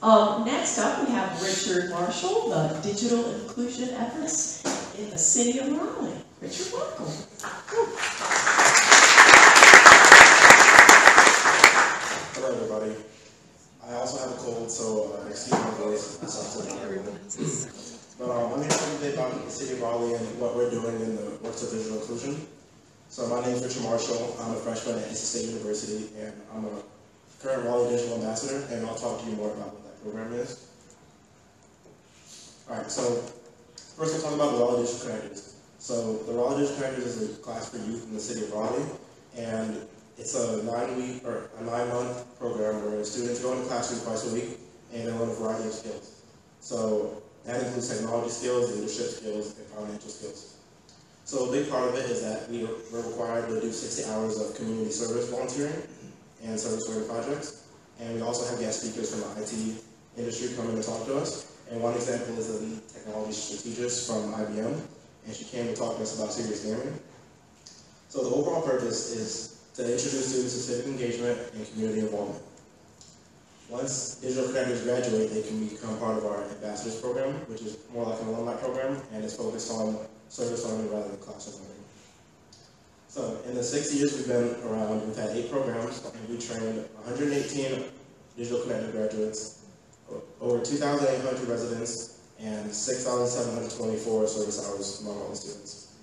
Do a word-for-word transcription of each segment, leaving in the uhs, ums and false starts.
Um, next up, we have Richard Marshall, the digital inclusion efforts in the city of Raleigh. Richard, welcome. Hello, everybody. I also have a cold, so uh, excuse my voice. But um, I'm here to talk today about the city of Raleigh and what we're doing in the works of digital inclusion. So my name is Richard Marshall. I'm a freshman at N C State University, and I'm a current Raleigh Digital Ambassador, and I'll talk to you more about what that program is. All right, so first I'll talk about the Raleigh Digital Connectors. So the Raleigh Digital Connectors is a class for youth in the city of Raleigh, and it's a nine-week or a nine-month program where students go into classroom twice a week and they learn a variety of skills. So that includes technology skills, leadership skills, and financial skills. So a big part of it is that we are, we're required to do sixty hours of community service volunteering and service-oriented projects. And we also have guest speakers from the I T industry coming to talk to us. And one example is the lead technology strategist from I B M, and she came to talk to us about serious gaming. So the overall purpose is to introduce students to civic engagement and community involvement. Once digital connectors graduate, they can become part of our ambassadors program, which is more like an alumni program, and it's focused on service learning rather than classroom learning. So in the six years we've been around, we've had eight programs, and we trained one hundred eighteen digital connector graduates, over two thousand eight hundred residents, and six thousand seven hundred twenty-four service hours among all the students.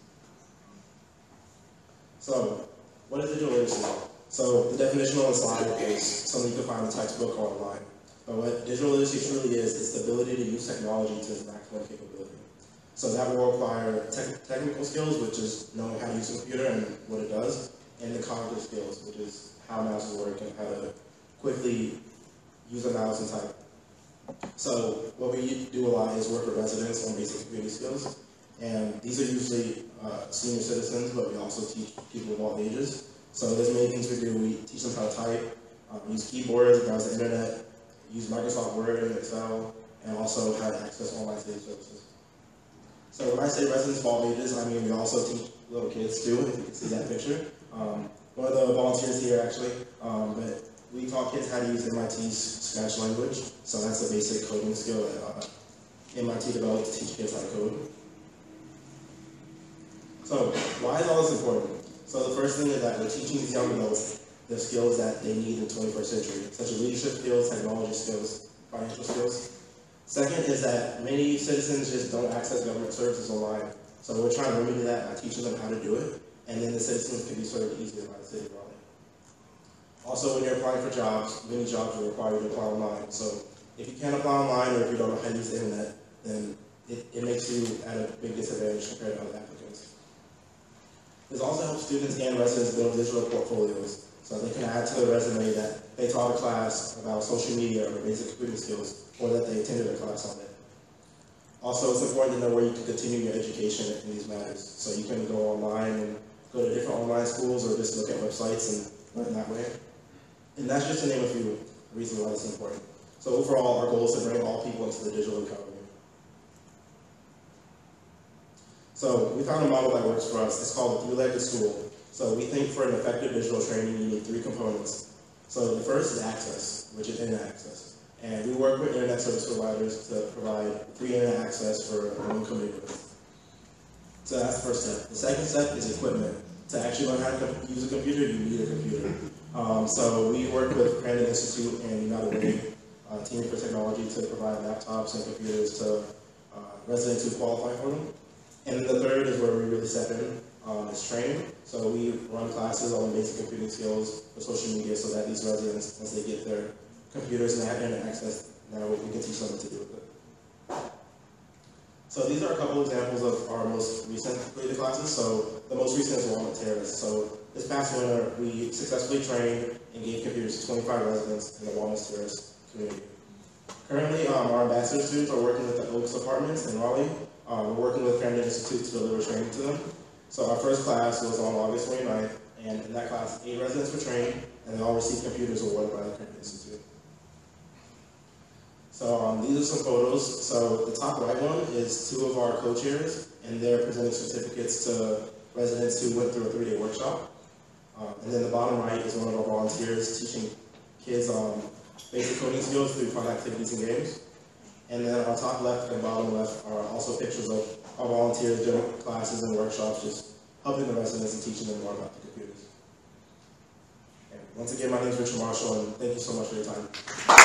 So what is digital literacy? So the definition on the slide is something you can find in the textbook or online. But what digital literacy truly is, is the ability to use technology to its maximum capability. So that will require te technical skills, which is knowing how to use a computer and what it does, and the cognitive skills, which is how mouse work and how to quickly use a mouse and type. So what we do a lot is work with residents on basic computing skills, and these are usually uh, senior citizens, but we also teach people of all ages. So there's many things we do. We teach them how to type, um, use keyboards, browse the internet, use Microsoft Word and Excel, and also how to access online city services. So when I say residents of all ages, I mean we also teach little kids too, if you can see that picture. Um, one of the volunteers here actually, um, but we taught kids how to use M I T's Scratch language, so that's a basic coding skill that uh, M I T developed to teach kids how to code. So why is all this important? So the first thing is that we're teaching these young adults the skills that they need in the twenty-first century, such as leadership skills, technology skills, financial skills. Second is that many citizens just don't access government services online. So we're trying to remedy that by teaching them how to do it, and then the citizens can be served easier by the city of Raleigh. Also, when you're applying for jobs, many jobs will require you to apply online. So if you can't apply online or if you don't know how to use the internet, then it, it makes you at a big disadvantage compared to other applicants. This also helps students and residents build digital portfolios, so they can add to their resume that they taught a class about social media or basic computing skills, or that they attended a class on it. Also, it's important to know where you can continue your education in these matters. So you can go online and go to different online schools, or just look at websites and learn that way. And that's just to name a few reasons why it's important. So overall, our goal is to bring all people into the digital economy. So we found a model that works for us. It's called the three-legged stool. So we think for an effective digital training, you need three components. So the first is access, which is internet access. And we work with internet service providers to provide free internet access for low-income neighborhoods. So that's the first step. The second step is equipment. To actually learn how to use a computer, you need a computer. Um, so we work with Crandon Institute and United Way, uh, Team for Technology, to provide laptops and computers to uh, residents who qualify for them. And then the third is where we really step in, um, is training. So we run classes on basic computing skills for social media so that these residents, once they get their computers and they have internet access, now we can teach them what to do with it. So these are a couple examples of our most recent completed classes. So the most recent is Walnut Terrace. So this past winter, we successfully trained and gave computers to twenty-five residents in the Walnut Terrace community. Currently, um, our ambassador students are working with the Oaks Apartments in Raleigh. Um, we're working with Crandon Institute to deliver training to them. So our first class was on August twenty-ninth, and in that class, eight residents were trained, and they all received computers awarded by the Crandon Institute. So um, these are some photos. So the top right one is two of our co-chairs, and they're presenting certificates to residents who went through a three-day workshop. Um, and then the bottom right is one of our volunteers teaching kids um, basic coding skills through fun activities and games. And then our top left and bottom left are also pictures of our volunteers doing classes and workshops, just helping the residents and teaching them more about the computers. And once again, my name is Richard Marshall, and thank you so much for your time.